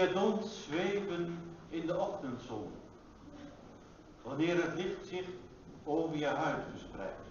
het ons zweven in de ochtendzon, wanneer het licht zich over je huid verspreidt.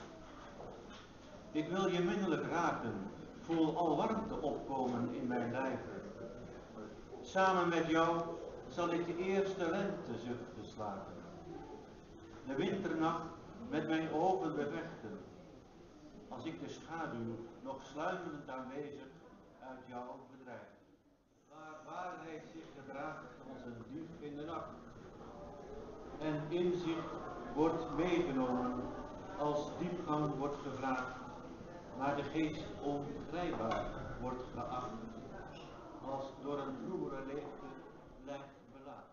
Ik wil je minnelijk raken, voel al warmte opkomen in mijn lijf. Samen met jou zal ik de eerste lentezuchten slaken. De winternacht met mijn ogen bevechten, als ik de schaduw nog sluimerend aanwezig uit jou bedrijf. Waar waarheid zich gedraagt als een dief in de nacht. En inzicht wordt meegenomen als diepgang wordt gevraagd, maar de geest ongrijpbaar wordt geacht, als door een vroegere leegte lijkt belaat.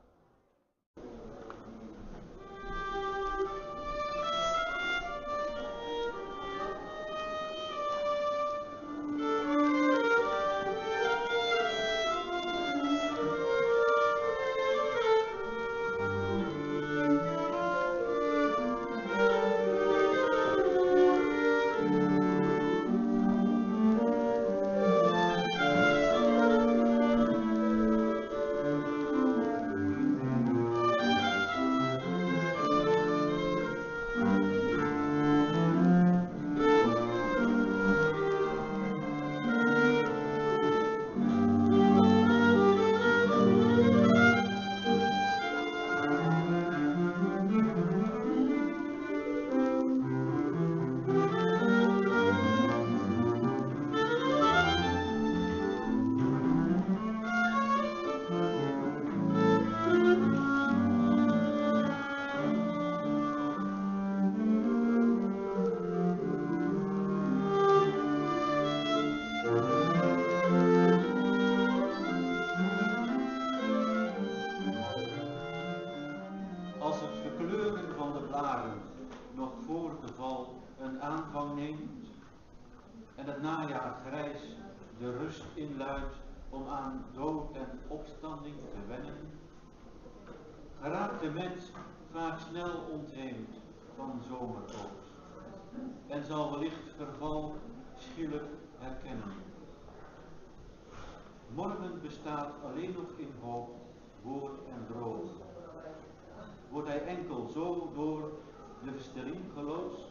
Als het verkleuren van de blaren nog voor de val een aanvang neemt en het najaar grijs de rust inluidt om aan dood en opstanding te wennen, geraakt de mens vaak snel ontheemd van zomeroogst en zal wellicht verval schielijk herkennen. Morgen bestaat alleen nog in hoop, woord en droom. Wordt hij enkel zo door de verstelling geloosd?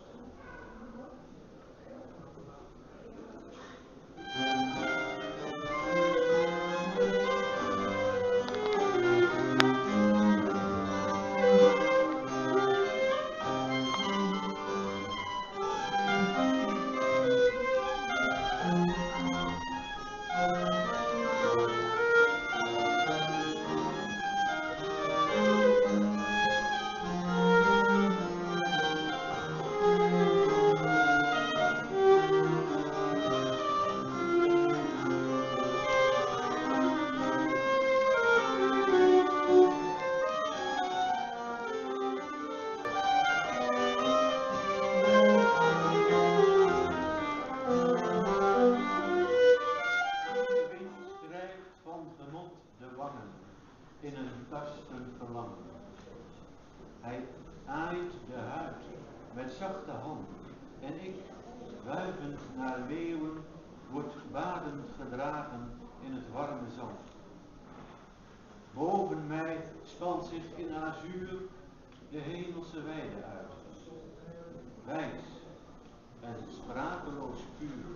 In een tastend verlangen. Hij aait de huid met zachte hand en ik, wuivend naar weeuwen, word badend gedragen in het warme zand. Boven mij spant zich in azuur de hemelse weide uit, wijs en sprakeloos puur.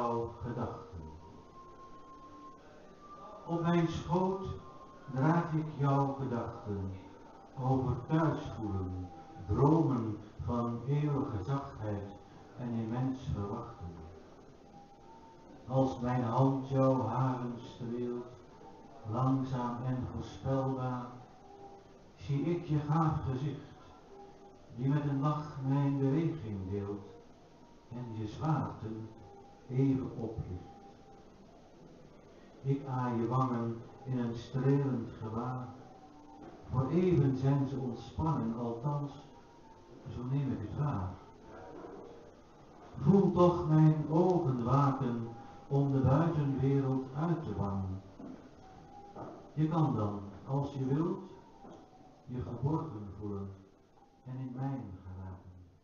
jouw gedachten. Op mijn schoot draag ik jouw gedachten, over thuisvoelen, dromen van eeuwige zachtheid en immens verwachten. Als mijn hand jouw haren streelt, langzaam en voorspelbaar, zie ik je gaaf gezicht, die met een lach mijn beweging deelt en je zwaarten even oplicht. Ik aai je wangen in een strelend gewaar, voor even zijn ze ontspannen, althans, zo neem ik het waar. Voel toch mijn ogen waken om de buitenwereld uit te bannen. Je kan dan, als je wilt, je geborgen voelen en in mijn geraken.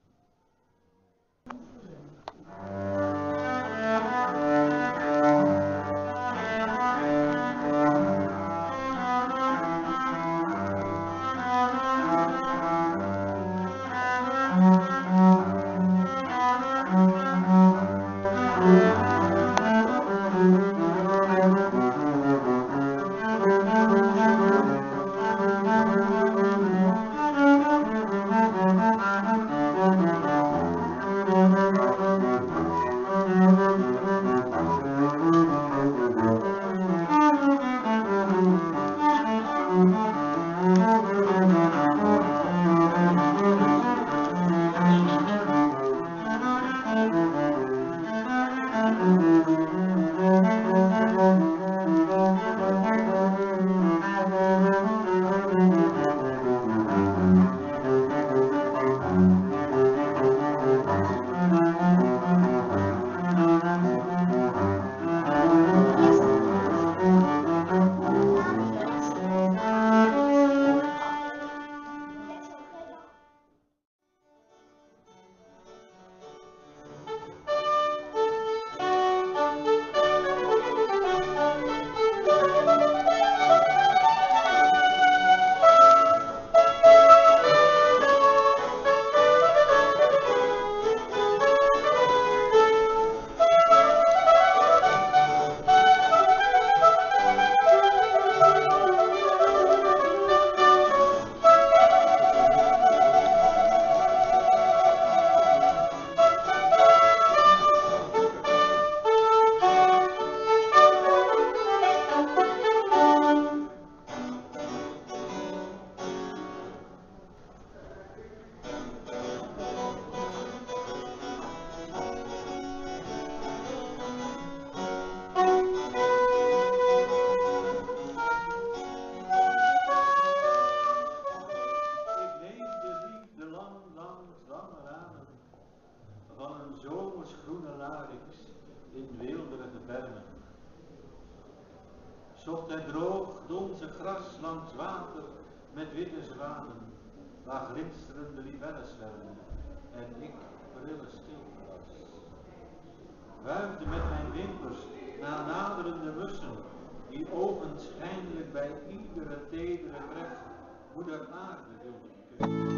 Zocht het droog donse gras langs water met witte zwanen, waar glinsterende libellen zwemmen en ik prille stilte was. Wuifde met mijn wimpers naar naderende mussen, die ogenschijnlijk bij iedere tedere trek moeder aarde wilden kussen.